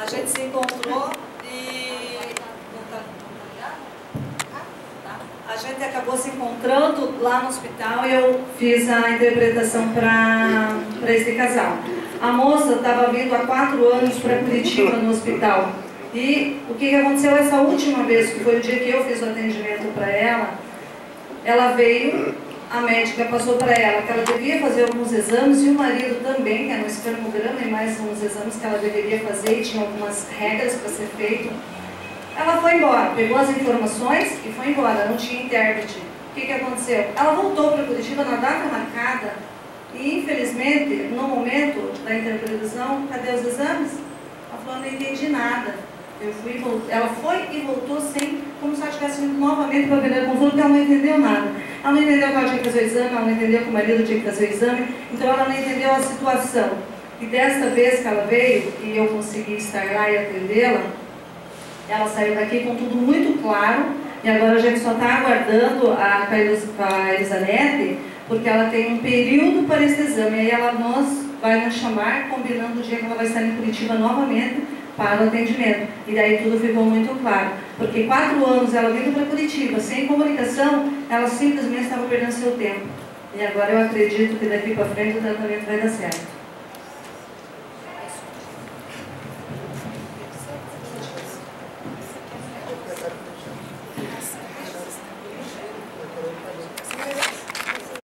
A gente se encontrou e... A gente acabou se encontrando lá no hospital e eu fiz a interpretação para esse casal. A moça estava vindo há 4 anos para Curitiba no hospital. E o que aconteceu essa última vez, que foi o dia que eu fiz o atendimento para ela veio, a médica passou para ela que ela devia fazer alguns exames e o marido também, que era um espermograma e mais uns exames que ela deveria fazer e tinha algumas regras para ser feito. Ela foi embora, pegou as informações e foi embora, não tinha intérprete. O que aconteceu? Ela voltou para Curitiba na data marcada e, infelizmente, no momento da interpretação, cadê os exames? Ela falou, não entendi nada. Ela foi e voltou sem, como se ela estivesse indo novamente para a primeira consulta, porque ela não entendeu nada. Ela não entendeu que ela tinha que fazer o exame, ela não entendeu que o marido tinha que fazer o exame, então ela não entendeu a situação. E desta vez que ela veio, e eu consegui estar lá e atendê-la, ela saiu daqui com tudo muito claro, e agora a gente só está aguardando a Elisanete, porque ela tem um período para esse exame, e aí ela vai nos chamar, combinando o dia que ela vai estar em Curitiba novamente, para o atendimento. E daí tudo ficou muito claro. Porque 4 anos ela vindo para Curitiba, sem comunicação, ela simplesmente estava perdendo seu tempo. E agora eu acredito que daqui para frente o tratamento vai dar certo.